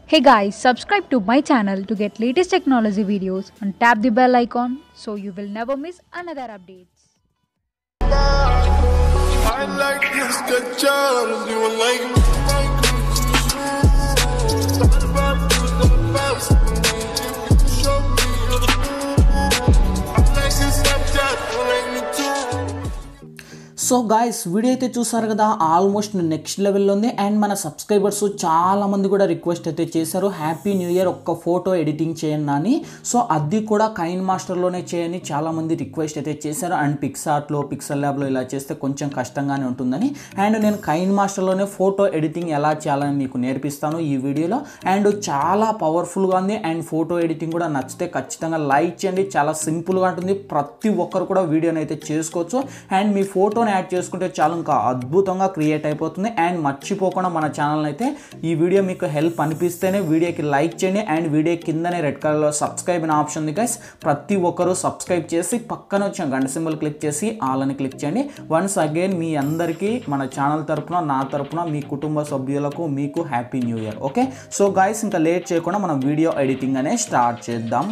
Hey guys, subscribe to my channel to get latest technology videos and tap the bell icon so you will never miss another updates. I like this good job, you like so guys video అయితే చూసారు కదా, almost next లెవెల్లో ఉంది. And మన subscribers చాలా మంది కూడా request అయితే చేశారు, హ్యాపీ న్యూ ఇయర్ ఒక్క ఫోటో ఎడిటింగ్ చేయండి అని. సో అది కూడా కైన్ మాస్టర్లోనే చేయని చాలా మంది రిక్వెస్ట్ అయితే చేశారు. అండ్ పిక్సార్ట్లో, పిక్సెల్ ల్యాబ్లో ఇలా చేస్తే కొంచెం కష్టంగానే ఉంటుందని. అండ్ నేను కైన్ మాస్టర్లోనే ఫోటో ఎడిటింగ్ ఎలా చేయాలని మీకు నేర్పిస్తాను ఈ వీడియోలో. అండ్ చాలా పవర్ఫుల్గా ఉంది. అండ్ ఫోటో ఎడిటింగ్ కూడా నచ్చితే ఖచ్చితంగా లైక్ చేయండి. చాలా సింపుల్గా ఉంటుంది, ప్రతి ఒక్కరు కూడా వీడియోని అయితే చేసుకోవచ్చు. అండ్ మీ ఫోటోని యాడ్ చేసుకుంటే చాలా ఇంకా అద్భుతంగా క్రియేట్ అయిపోతుంది. అండ్ మర్చిపోకుండా మన ఛానల్ అయితే ఈ వీడియో మీకు హెల్ప్ అనిపిస్తేనే వీడియోకి లైక్ చేయండి. అండ్ వీడియో కిందనే రెడ్ కలర్లో సబ్స్క్రైబ్ అనే ఆప్షన్ ఉంది గైస్, ప్రతి ఒక్కరూ సబ్స్క్రైబ్ చేసి పక్కన వచ్చిన గంట సింబల్ క్లిక్ చేసి ఆల్ అని క్లిక్ చేయండి. వన్స్ అగైన్ మీ అందరికీ మన ఛానల్ తరపున, నా తరపున, మీ కుటుంబ సభ్యులకు మీకు happy new year. Okay, so guys ఇంకా లేట్ చేయకుండా మనం వీడియో ఎడిటింగ్ అనే స్టార్ట్ చేద్దాం.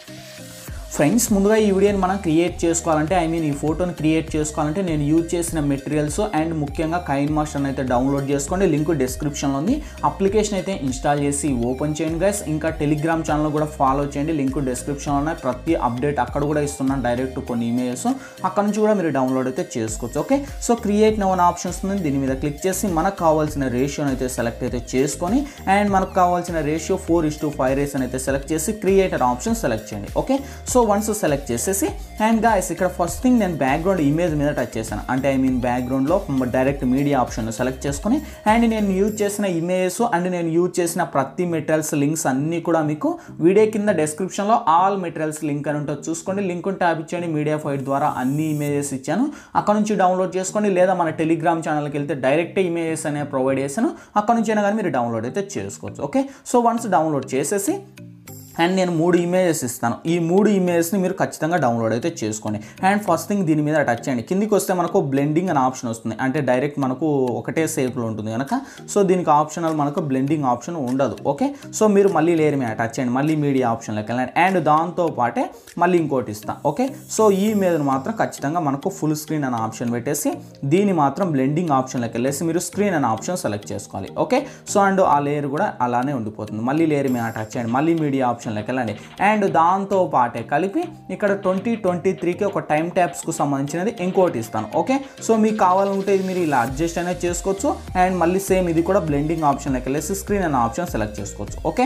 ఫ్రెండ్స్, ముందుగా ఈ వీడియోని మనం క్రియేట్ చేసుకోవాలంటే, ఈ ఫోటోని క్రియేట్ చేసుకోవాలంటే నేను యూజ్ చేసిన మెటీరియల్స్ అండ్ ముఖ్యంగా కైన్ మాస్టర్ అయితే డౌన్లోడ్ చేసుకోండి. లింక్ డిస్క్రిప్షన్లో ఉంది. అప్లికేషన్ అయితే ఇన్స్టాల్ చేసి ఓపెన్ చేయండి గైస్. ఇంకా టెలిగ్రామ్ ఛానల్ కూడా ఫాలో చేయండి, లింక్ డిస్క్రిప్షన్లో ఉన్నాయి. ప్రతి అప్డేట్ అక్కడ కూడా ఇస్తున్నాను, డైరెక్ట్ కొన్ని ఇమేజెస్ అక్కడ నుంచి కూడా మీరు డౌన్లోడ్ అయితే చేసుకోవచ్చు. ఓకే, సో క్రియేట్ నవ్ అనే ఆప్షన్ వస్తుంది, దీని మీద క్లిక్ చేసి మనకు కావాల్సిన రేషియోని అయితే సెలెక్ట్ అయితే చేసుకొని, అండ్ మనకు కావాల్సిన రేషియో 4:5 రేషియోని అయితే సెలెక్ట్ చేసి క్రియేటర్ ఆప్షన్ సెలెక్ట్ చేయండి. ఓకే, సో వన్స్ సెలెక్ట్ చేసేసి, అండ్ గాయస్ ఇక్కడ ఫస్ట్ థింగ్ నేను బ్యాక్గ్రౌండ్ ఇమేజ్ మీద టచ్ చేశాను. అంటే బ్యాక్గ్రౌండ్లో డైరెక్ట్ మీడియా ఆప్షన్ సెలెక్ట్ చేసుకొని, అండ్ నేను యూజ్ చేసిన ఇమేజెస్ అండ్ నేను యూజ్ చేసిన ప్రతి మెటీరియల్స్ లింక్స్ అన్నీ కూడా మీకు వీడియో కింద డిస్క్రిప్షన్లో ఆల్ మెటీరియల్స్ లింక్ అని ఉంటుంది, చూసుకోండి. లింక్ ట్యాప్ ఇచ్చేయండి. మీడియా ఫైట్ ద్వారా అన్ని ఇమేజెస్ ఇచ్చాను, అక్కడ నుంచి డౌన్లోడ్ చేసుకోండి. లేదా మన టెలిగ్రామ్ ఛానల్కి వెళ్తే డైరెక్ట్ ఇమేజెస్ అనే ప్రొవైడ్ చేశాను, అక్కడ నుంచి అయినా కానీ మీరు డౌన్లోడ్ అయితే చేసుకోవచ్చు. ఓకే, సో వన్స్ డౌన్లోడ్ చేసేసి, అండ్ నేను 3 ఇమేజెస్ ఇస్తాను. ఈ 3 ఇమేజెస్ని మీరు ఖచ్చితంగా డౌన్లోడ్ అయితే చేసుకోండి. అండ్ ఫస్ట్ థింగ్ దీని మీద టచ్ చేయండి. కిందికి వస్తే మనకు బ్లెండింగ్ అనే ఆప్షన్ వస్తుంది, అంటే డైరెక్ట్ మనకు ఒకటే షేప్లో ఉంటుంది కనుక. సో దీనికి ఆప్షనల్ మనకు బ్లెండింగ్ ఆప్షన్ ఉండదు. ఓకే, సో మీరు మళ్ళీ లేయర్ మీద టచ్ చేయండి, మళ్ళీ మీడియా ఆప్షన్లోకి వెళ్ళండి. అండ్ దాంతో పాటే మళ్ళీ ఇంకోటి ఇస్తాను. ఓకే, సో ఈ ఇమేజ్ని మాత్రం ఖచ్చితంగా మనకు ఫుల్ స్క్రీన్ అనే ఆప్షన్ పెట్టేసి, దీన్ని మాత్రం బ్లెండింగ్ ఆప్షన్లోకి వెళ్ళేసి మీరు స్క్రీన్ అనే ఆప్షన్ సెలెక్ట్ చేసుకోవాలి. ఓకే, సో అండ్ ఆ లేయర్ కూడా అలానే ఉండిపోతుంది. మళ్ళీ లేయర్ మీద టచ్ చేయండి, మళ్ళీ మీడియా ఆప్షన్ వెళ్ళండి. అండ్ దాంతో పాటే కలిపి ఇక్కడ 2023కి ఒక టైం ట్యాప్స్కు సంబంధించినది ఇంకోటి ఇస్తాను. ఓకే, సో మీకు కావాలంటే ఇది మీరు ఇలా అడ్జస్ట్ అనేది చేసుకోవచ్చు. అండ్ మళ్ళీ సేమ్ ఇది కూడా బ్లెండింగ్ ఆప్షన్లోకి వెళ్ళేసి స్క్రీన్ అనే ఆప్షన్ సెలెక్ట్ చేసుకోవచ్చు. ఓకే,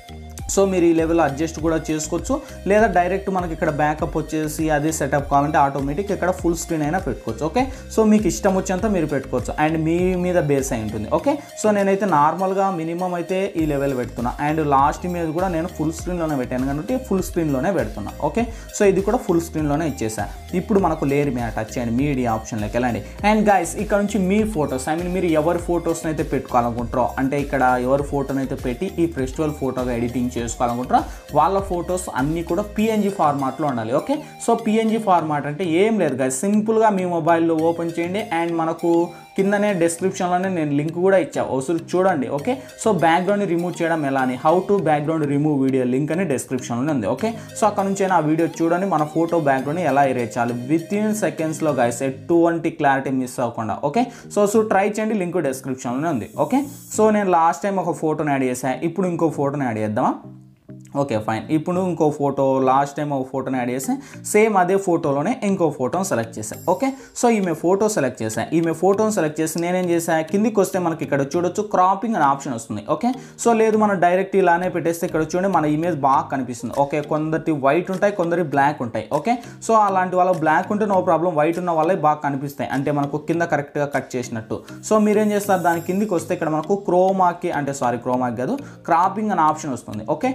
సో మీరు ఈ లెవెల్లో అడ్జస్ట్ కూడా చేసుకోవచ్చు, లేదా డైరెక్ట్ మనకి ఇక్కడ బ్యాకప్ వచ్చేసి అదే సెటప్ కావాలంటే ఆటోమేటిక్ ఇక్కడ ఫుల్ స్క్రీన్ అయినా పెట్టుకోవచ్చు. ఓకే, సో మీకు ఇష్టం వచ్చేంత మీరు పెట్టుకోవచ్చు, అండ్ మీ మీద బేస్ అయి ఉంటుంది. ఓకే, సో నేనైతే నార్మల్గా మినిమం అయితే ఈ లెవెల్ పెడుతున్నా. అండ్ లాస్ట్ ఇమేజ్ కూడా నేను ఫుల్ స్క్రీన్లోనే పెట్టాను కాబట్టి ఫుల్ స్క్రీన్లోనే పెడుతున్నా. ఓకే, సో ఇది కూడా ఫుల్ స్క్రీన్లోనే ఇచ్చేసాను. ఇప్పుడు మనకు లేయర్ మీద టచ్ చేయండి, మీడియా ఆప్షన్లోకి వెళ్ళండి. అండ్ గైస్ ఇక్కడ నుంచి మీ ఫొటోస్, మీరు ఎవరి ఫొటోస్ని అయితే పెట్టుకోవాలనుకుంటారో, అంటే ఇక్కడ ఎవరి ఫోటోని అయితే పెట్టి ఈ ఫెస్టివల్ ఫోటోగా ఎడిటింగ్ చేసుకోవాలనుకుంటారా వాళ్ళ ఫొటోస్ అన్నీ కూడా పిఎన్జీ ఫార్మాట్లో ఉండాలి. ఓకే, సో పిఎన్జీ ఫార్మాట్ అంటే ఏం లేదు గైస్, సింపుల్గా మీ మొబైల్లో ఓపెన్ చేయండి. అండ్ మనకు కిందనే డిస్క్రిప్షన్లోనే నేను లింక్ కూడా ఇచ్చా, ఒకసారి చూడండి. ఓకే, సో బ్యాక్గ్రౌండ్ని రిమూవ్ చేయడం ఎలా అని, how to background remove video link అని డిస్క్రిప్షన్లోనే ఉంది. ఓకే, సో అక్కడ నుంచి అయినా ఆ వీడియో చూడండి, మన ఫోటో బ్యాక్గ్రౌండ్ని ఎలా ఎరేజ్ చేయాలి వితిన్ సెకండ్స్లో గైస్, ఎటువంటి క్లారిటీ మిస్ అవ్వకుండా. ఓకే, సో ట్రై చేయండి, లింక్ డిస్క్రిప్షన్లోనే ఉంది. ఓకే, సో నేను లాస్ట్ టైం ఒక ఫోటోని యాడ్ చేశాను, ఇప్పుడు ఇంకో ఫోటోని యాడ్ చేద్దామా? ఓకే ఫైన్, ఇప్పుడు ఇంకో ఫోటో, లాస్ట్ టైం ఒక ఫోటోని యాడ్ చేసి సేమ్ అదే ఫోటోలోనే ఇంకో ఫోటోని సెలెక్ట్ చేశాను. ఓకే, సో ఈమె ఫోటో సెలెక్ట్ చేశాను. ఈమె ఫోటోని సెలెక్ట్ చేసి నేనేం చేశాను, కిందికి వస్తే మనకి ఇక్కడ చూడొచ్చు క్రాపింగ్ అనే ఆప్షన్ వస్తుంది. ఓకే, సో లేదు మనం డైరెక్ట్ ఇలానే పెట్టేస్తే ఇక్కడ చూడండి మన ఇమేజ్ బాగా కనిపిస్తుంది. ఓకే, కొందరి వైట్ ఉంటాయి, కొందరి బ్లాక్ ఉంటాయి. ఓకే, సో అలాంటి వాళ్ళ బ్లాక్ ఉంటే నో ప్రాబ్లం, వైట్ ఉన్న వాళ్ళే బాగా కనిపిస్తాయి, అంటే మనకు కింద కరెక్ట్గా కట్ చేసినట్టు. సో మీరేం చేస్తారు, దాని కిందికి వస్తే ఇక్కడ మనకు క్రోమాకి కాదు, క్రాపింగ్ అనే ఆప్షన్ వస్తుంది. ఓకే, సో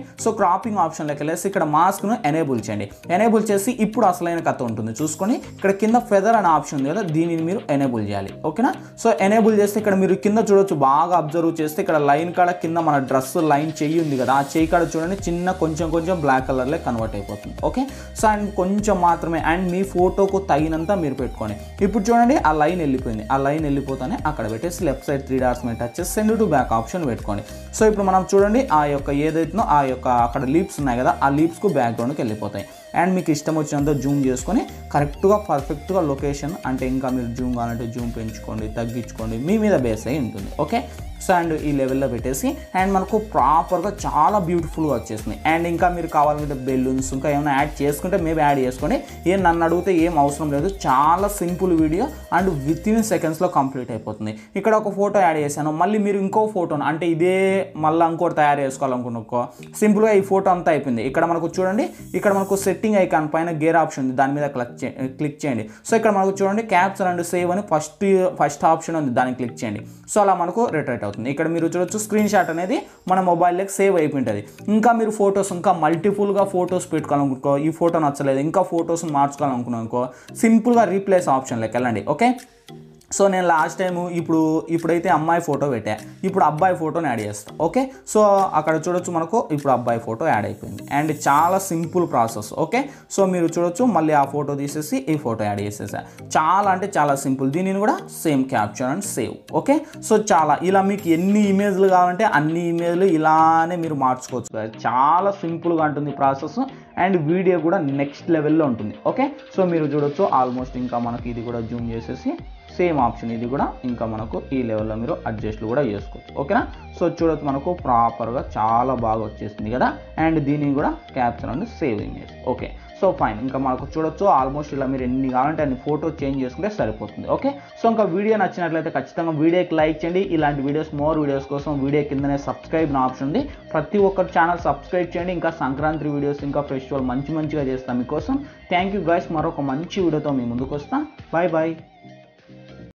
క్రాపింగ్ ఆప్షన్లోకి వెళ్ళేసి ఇక్కడ మాస్క్ను ఎనేబుల్ చేయండి. ఎనేబుల్ చేసి ఇప్పుడు అసలైన కథ ఉంటుంది చూసుకొని ఇక్కడ కింద ఫెదర్ అనే ఆప్షన్ ఉంది కదా, దీనిని మీరు ఎనేబుల్ చేయాలి. ఓకేనా? సో ఎనేబుల్ చేస్తే ఇక్కడ మీరు కింద చూడొచ్చు, బాగా అబ్జర్వ్ చేస్తే ఇక్కడ లైన్ కాడ కింద మన డ్రెస్ లైన్ చెయ్యి ఉంది కదా, ఆ చెయ్యి కాడ చూడండి చిన్న కొంచెం బ్లాక్ కలర్లో కన్వర్ట్ అయిపోతుంది. ఓకే, సో అండ్ కొంచెం మాత్రమే, అండ్ మీ ఫోటోకు తగినంత మీరు పెట్టుకోండి. ఇప్పుడు చూడండి ఆ లైన్ వెళ్ళిపోయింది. ఆ లైన్ వెళ్ళిపోతానే అక్కడ పెట్టేసి లెఫ్ట్ సైడ్ 3 డాట్స్ మీద టచ్ చేసి సెండ్ టు బ్యాక్ ఆప్షన్ పెట్టుకోండి. సో ఇప్పుడు మనం చూడండి ఆ యొక్క ఏదైతుందో ఆ యొక్క అక్కడ లీప్స్ ఉన్నాయి కదా, ఆ లీప్స్కు బ్యాక్గ్రౌండ్కి వెళ్ళిపోతాయి. అండ్ మీకు ఇష్టం వచ్చినంత జూమ్ చేసుకొని కరెక్ట్గా పర్ఫెక్ట్గా లొకేషన్, అంటే ఇంకా మీరు జూమ్ కావాలంటే జూమ్ పెంచుకోండి, తగ్గించుకోండి, మీ మీద బేస్ అయి ఉంటుంది. ఓకే, సో అండ్ ఈ లెవెల్లో పెట్టేసి అండ్ మనకు ప్రాపర్గా చాలా బ్యూటిఫుల్గా వచ్చేసింది. అండ్ ఇంకా మీరు కావాలంటే బెలూన్స్ ఇంకా ఏమైనా యాడ్ చేసుకుంటే మేబీ యాడ్ చేసుకోండి. నన్ను అడిగితే ఏం అవసరం లేదు, చాలా సింపుల్ వీడియో అండ్ వితిన్ సెకండ్స్లో కంప్లీట్ అయిపోతుంది. ఇక్కడ ఒక ఫోటో యాడ్ చేశాను, మళ్ళీ మీరు ఇంకో ఫోటోను అంటే ఇదే మళ్ళీ ఇంకోటి తయారు చేసుకోవాలనుకున్నాకో సింపుల్గా ఈ ఫోటో అంతా అయిపోయింది. ఇక్కడ మనకు చూడండి, ఇక్కడ మనకు సెట్టింగ్ ఐకాన్ పైన గేర్ ఆప్షన్ ఉంది, దాని మీద క్లిక్ చేయండి. సో ఇక్కడ మనకు చూడండి క్యాప్చర్ అండ్ సేవ్ అని ఫస్ట్ ఆప్షన్ ఉంది, దాన్ని క్లిక్ చేయండి. సో అలా మనకు రిట్రైట్ అవుతుంది. ఇక్కడ మీరు చూడొచ్చు స్క్రీన్ షాట్ అనేది మన మొబైల్లోకి సేవ్ అయిపోయింటుంది. ఇంకా మీరు ఫొటోస్ ఇంకా మల్టిపుల్గా ఫొటోస్ పెట్టుకోవాలనుకో, ఈ ఫోటో నచ్చలేదు ఇంకా ఫొటోస్ మార్చుకోవాలనుకున్నానుకో సింపుల్గా రీప్లేస్ ఆప్షన్లోకి వెళ్ళండి. ఓకే, సో నేను లాస్ట్ టైము ఇప్పుడైతే అమ్మాయి ఫోటో పెట్టా, ఇప్పుడు అబ్బాయి ఫోటోని యాడ్ చేస్తాను. ఓకే, సో అక్కడ చూడొచ్చు మనకు ఇప్పుడు అబ్బాయి ఫోటో యాడ్ అయిపోయింది. అండ్ చాలా సింపుల్ ప్రాసెస్. ఓకే, సో మీరు చూడొచ్చు మళ్ళీ ఆ ఫోటో తీసేసి ఈ ఫోటో యాడ్ చేసేసా. చాలా అంటే చాలా సింపుల్. దీనిని కూడా same capture and save. Okay, so చాలా ఇలా మీకు ఎన్ని ఇమేజ్లు కావాలంటే అన్ని ఇమేజ్లు ఇలానే మీరు మార్చుకోవచ్చు. చాలా సింపుల్గా ఉంటుంది ప్రాసెస్ అండ్ వీడియో కూడా నెక్స్ట్ లెవెల్లో ఉంటుంది. ఓకే, సో మీరు చూడొచ్చు ఆల్మోస్ట్ ఇంకా మనకి ఇది కూడా జూమ్ చేసేసి సేమ్ ఆప్షన్ ఇది కూడా ఇంకా మనకు ఈ లెవెల్లో మీరు అడ్జస్ట్లు కూడా చేసుకోవచ్చు. ఓకేనా? సో చూడొచ్చు మనకు ప్రాపర్గా చాలా బాగా వచ్చేసింది కదా. అండ్ దీన్ని కూడా capture and save image. Okay, so fine. ఇంకా మనకు చూడొచ్చు ఆల్మోస్ట్ ఇలా మీరు ఎన్ని కావాలంటే అన్ని ఫోటో చేంజ్ చేసుకుంటే సరిపోతుంది. ఓకే, సో ఇంకా వీడియో నచ్చినట్లయితే ఖచ్చితంగా వీడియోకి లైక్ చేయండి. ఇలాంటి మోర్ వీడియోస్ కోసం వీడియో కిందనే సబ్స్క్రైబ్ ఆప్షన్ ఉంది, ప్రతి ఒక్కరు ఛానల్ సబ్స్క్రైబ్ చేయండి. ఇంకా సంక్రాంతి వీడియోస్ ఇంకా ఫెస్టివల్ మంచిగా చేస్తాం మీకోసం. Thank you guys. మరొక మంచి వీడియోతో మీ ముందుకు వస్తాం. Bye bye.